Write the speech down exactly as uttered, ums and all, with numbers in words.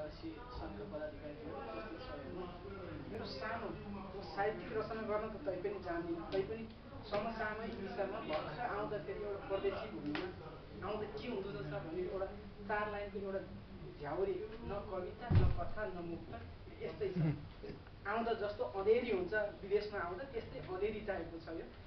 RC सङ्घका पदाधिकारीहरू उपस्थित छ। मेरो सानो साहित्यिक रचना गर्न त तैपनि जान्दिनँ, तैपनि समसामयिक विषयमा भर्खर आउँदाखेरि एउटा परदेशी भूमिमा आउँदा के हुँदो रहेछ भन्ने एउटा चार लाइनको एउटा झ्याउरी, न कविता न कथा न मुक्तक, यस्तै छ। आउँदा जस्तो अँधेरी हुन्छ विदेशमा आउँदा त्यस्तै अँधेरी टाइपको छ यो।